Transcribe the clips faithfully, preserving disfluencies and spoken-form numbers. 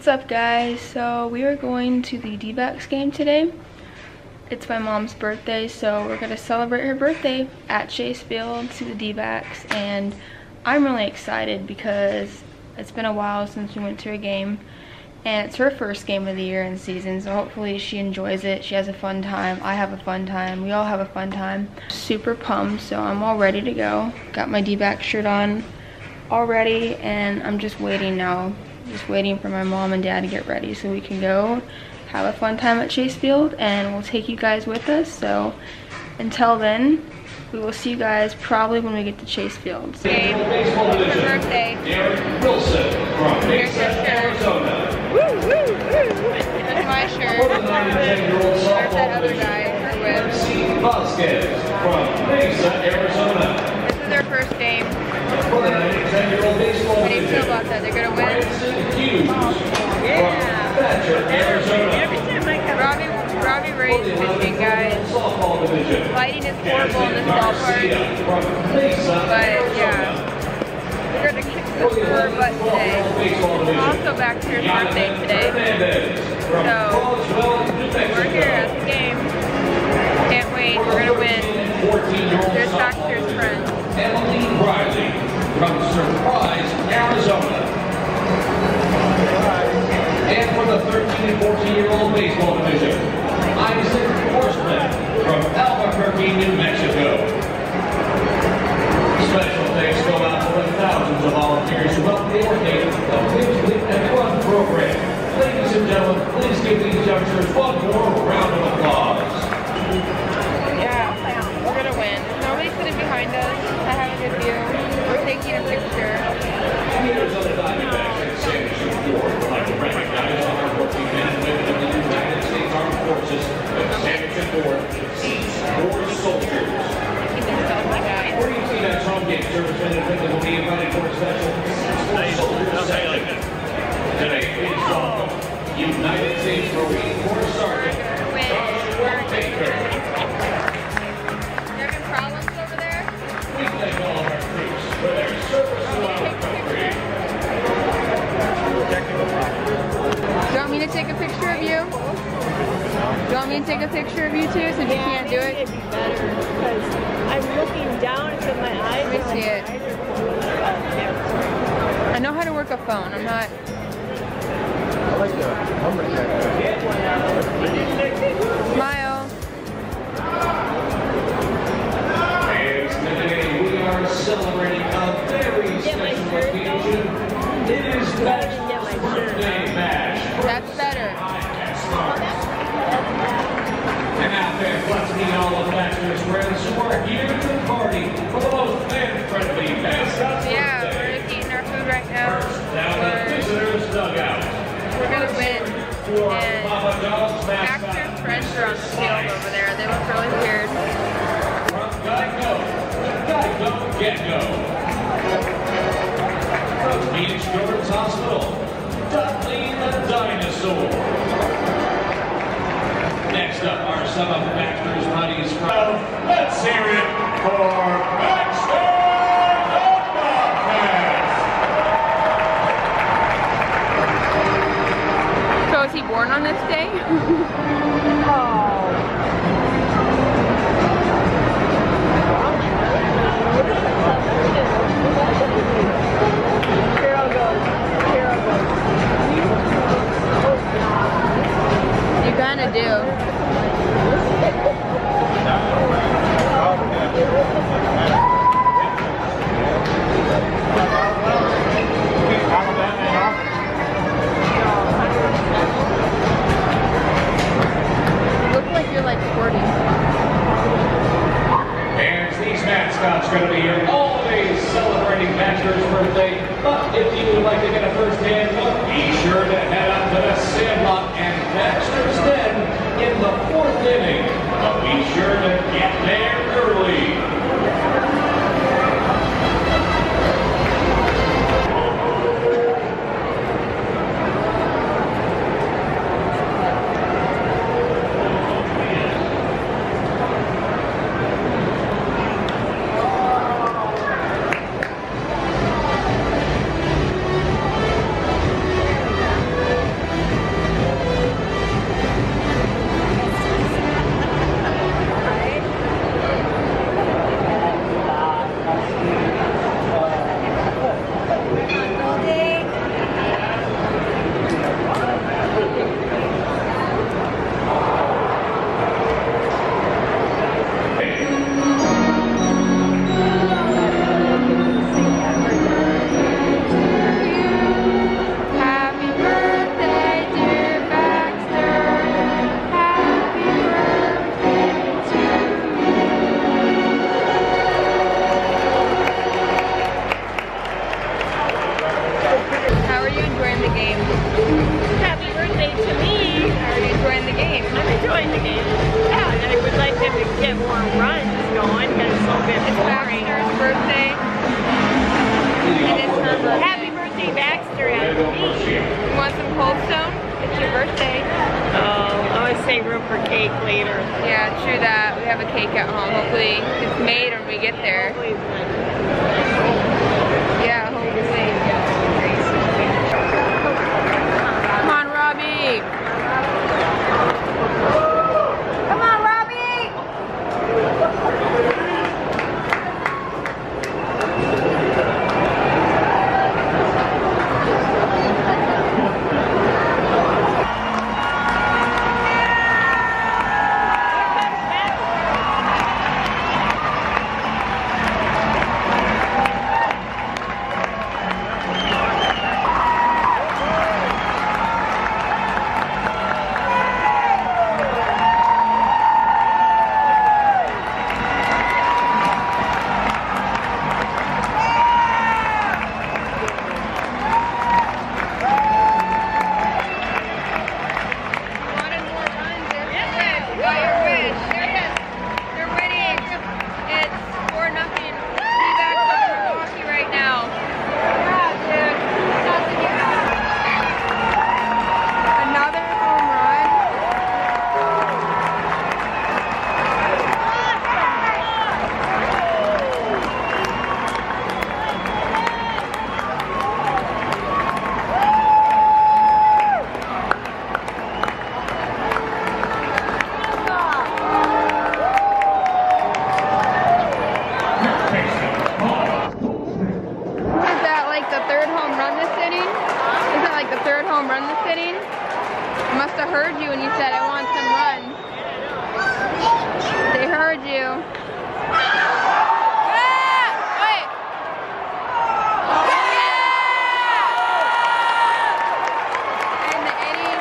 What's up, guys? So we are going to the Dbacks game today. It's my mom's birthday, so we're gonna celebrate her birthday at Chase Field to the Dbacks, and I'm really excited because it's been a while since we went to a game, and it's her first game of the year and season, so hopefully she enjoys it. She has a fun time. I have a fun time. We all have a fun time. Super pumped, so I'm all ready to go. Got my Dback shirt on already, and I'm just waiting now. Just waiting for my mom and dad to get ready so we can go have a fun time at Chase Field, and we'll take you guys with us. So until then, we will see you guys probably when we get to Chase Field. Game. It's her birthday. Here's her shirt. Woo, woo, woo. Here's my shirt. There's that other guy, her whip. This is their first game. How do you feel about that? They're gonna win? Yeah. Every time I come. Robby, Robby Ray is pitching, guys. Lighting is horrible in this ballpark. But yeah, we're gonna kick this for her butt today. Also back to her birthday today. So we're here at the game. Can't wait. We're gonna win. There's Baxter's friends. Emily Riley from Surprise, Arizona. And for the thirteen and fourteen year old baseball division, Isaac Horseman from Albuquerque, New Mexico. Special thanks go out to the thousands of volunteers who helped coordinate the Wins, Win, and Run program. Ladies and gentlemen, please give these youngsters one more round of applause. Yeah, we're gonna win. Nobody's sitting behind us. I have a good view. We're taking a picture. Leaders of the Dbacks and Sanderson Ford would like to recognize the hardworking men and women of the United States Armed Forces with Sanderson Ford, each four soldiers. Where do you see that song game? Servicemen and women will be invited for a special soldier section. Today, please welcome United States Marine Corps Sergeant Joshua Baker. We thank all of our troops for their service to our country. Do you want me to take a picture of you? Do you want me to take a picture of you too, since you can't do it? It'd be better because I'm looking down into my eyes. Let me see it. I know how to work a phone. I'm not. Smile. Celebrating a very special occasion. It is Baxter's birthday bash. That's better. And out there, let's meet all of Baxter's friends who are here to party for the most fan-friendly mascot. Yeah, we're just eating our food right now. Down the visitors' dugout. We're gonna win. And Baxter's friends are on the field over there. They look really weird. From Geico. Geico Get-Go. From Phoenix Children's Hospital, Dudley the Dinosaur. Next up are some of Baxter's buddies from. Let's hear it for Baxter the Bobcat. So is he born on this day? Oh. You kinda do. Look like you're like forty. And these mascots are going to be here always celebrating Baxter's birthday. But if you would like to get a first-hand look, be sure to head up to the Sandlot and Baxter's Den in the fourth inning. But be sure to get there early. get more runs going because it's so bit boring. Baxter's birthday. And it's her birthday. Happy birthday, Baxter, and me. You want some Cold Stone? It's your birthday. Oh, I would say room for cake later. Yeah, true that. We have a cake at home. Hopefully it's made when we get there. Hopefully it's good. Yeah, hopefully. Come on, Robby. Come on, Robby. Must have heard you when you said I want some runs. They heard you. Ah! Wait. Yeah! And the inning.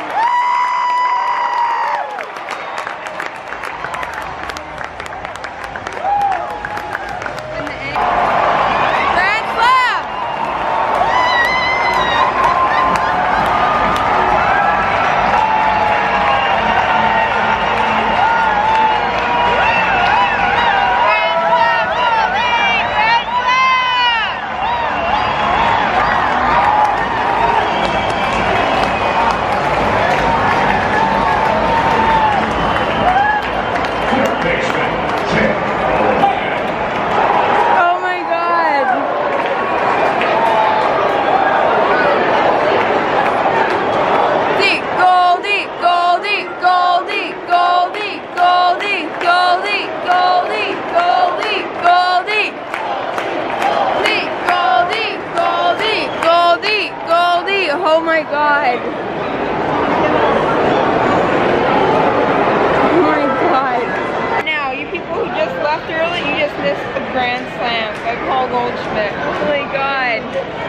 And the inning. Grand Slam! Oh my god. Oh my god. Now, you people who just left early, you just missed the Grand Slam by Paul Goldschmidt. Oh my god.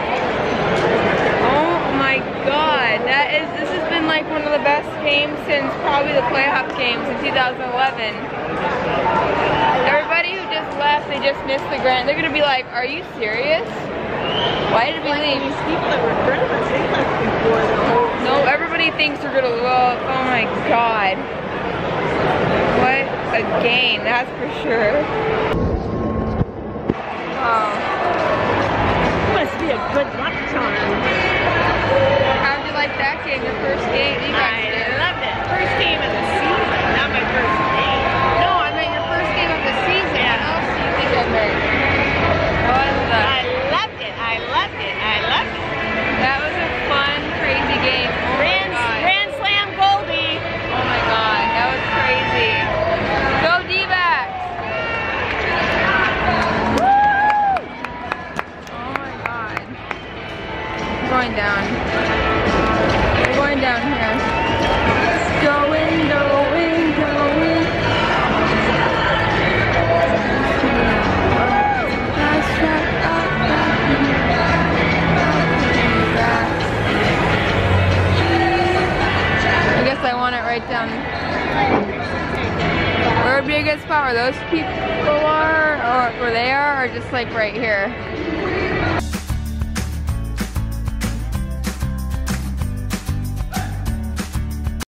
Oh my god. That is, this has been like one of the best games since probably the playoff games in two thousand eleven. Everybody who just left, they just missed the Grand. They're gonna be like, are you serious? Why did we leave? These people that were in front of us, they left before the whole... No, everybody thinks they're gonna look. Oh my god. What a game, that's for sure. Wow. Must be a good luck time. How'd you like that game, your first game? You guys I did. loved it. First game of the season, not my first game. No, I meant your first game of the season. Yeah. What else do you think I meant? What was I that? loved it. I loved it. I loved it. That was a fun, crazy game. Oh Grand, my god. Grand Slam Goldie. Oh my god, that was crazy. Go Dbacks! Oh my god. I'm going down. I'm going down here. Going, going, going. Fast track up, I guess I want it right down. Where would be a good spot where those people are, or where they are, or just like right here?